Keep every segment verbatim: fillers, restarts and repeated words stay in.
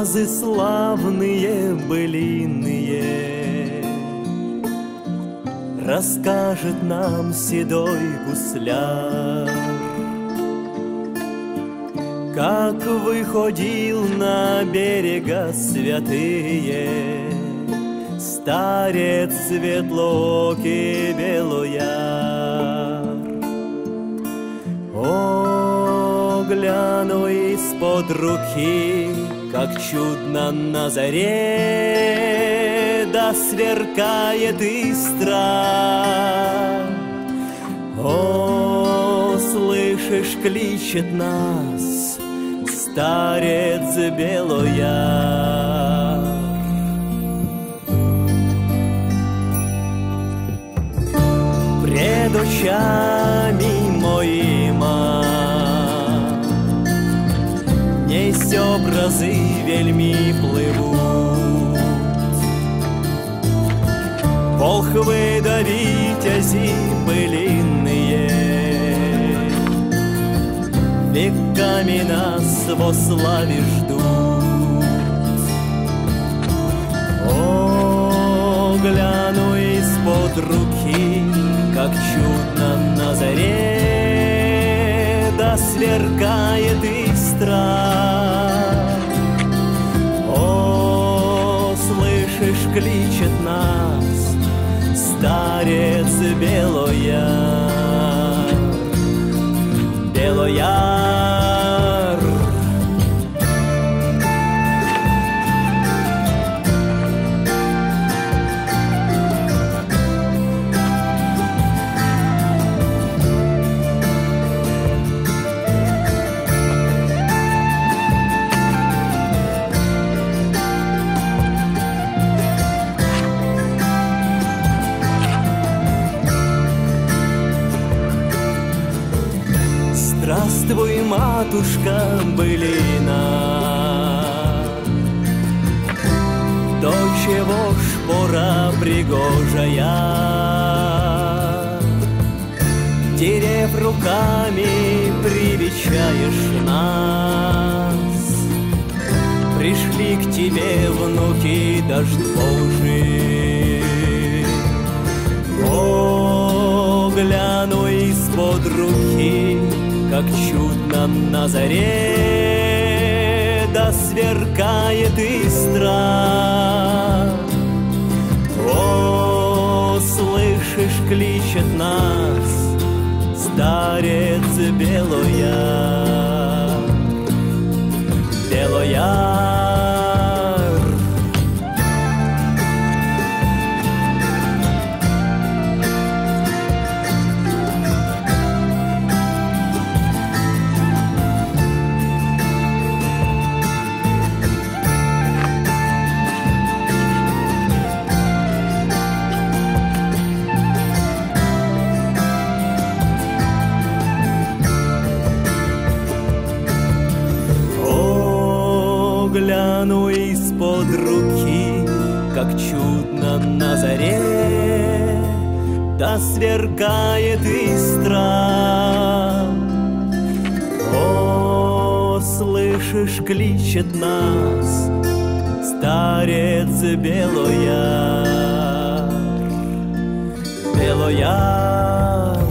Разы славные былинные расскажет нам седой гусляр, как выходил на берега святые старец светлоокий Белояр. О, гляну из-под руки, как чудно на заре да сверкает искра. О, слышишь, кличет нас старец Белояр. Пред очами моима несть образы вельми плывут. Волхвы да витязи былинные веками нас во славе ждут. О, гляну из-под руки, как чудно на заре да сверкает искра. О, слышишь, кличет нас старец Белояр. Белояр. Здравствуй, матушка былина, до чего ж пора пригожая, дерев руками привечаешь нас. Пришли к тебе внуки дождь Божий. О, гляну из-под руки, как чудно на заре да сверкает искра. О, слышишь, кличет нас старец Белояр. Белояр. Гляну из-под руки, как чудно на заре да сверкает искра. О, слышишь, кличет нас старец Белояр. Белояр.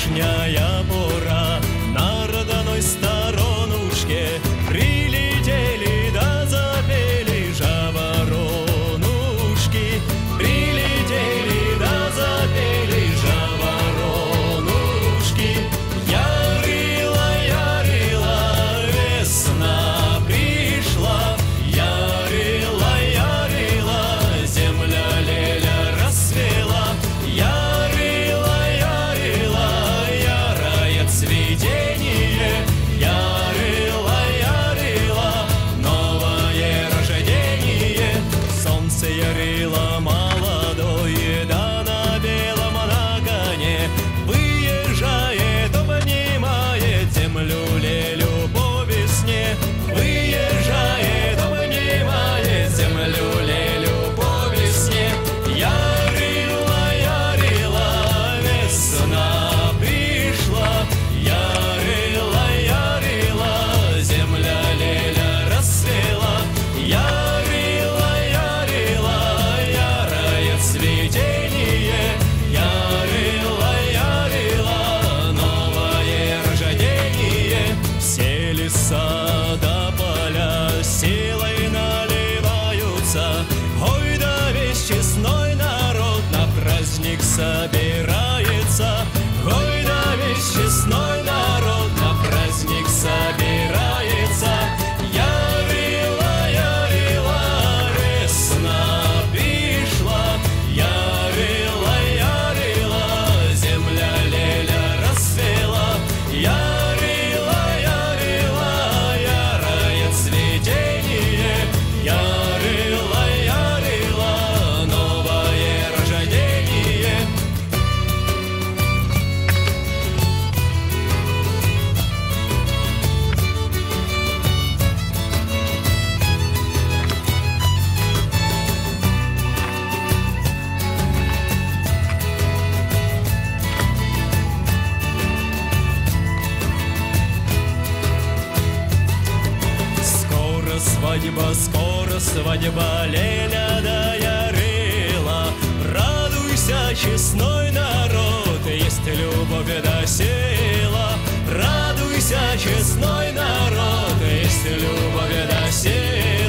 вишняя пора, на родной сторонушке прилетели да запели жаворонушки, прилетели да запели жаворонушки. Ярила, ярила, весна пришла, ярила, ярила, земля леля расцвела, ярила, ярила, ярое цветение, ярила, ярила, новое рождение. Солнце ярило молодое, да на белом на коне выезжает, обнимает землю лелю по весне, выезжает, обнимает землю лелю по весне. Ярила, ярила, весна пришла, ярила, ярила, земля леля расцвела, ярила, ярила, ярое цветение, ярила, ярила, новое рождение. Все леса да поля силой наливаются, ой, да весь честной народ на праздник собирается, ой, да весь честной народ на праздник собирается. Ярила, ярила, весна пришла, ярила, ярила, земля леля расцвела, ярила, ярила, ярое цветение, ярила, ярила, новое рождение. Скоро свадьба, скоро свадьба, леля да ярила, радуйся, честной народ, есть любовь да сила, радуйся, честной народ, есть любовь да сила.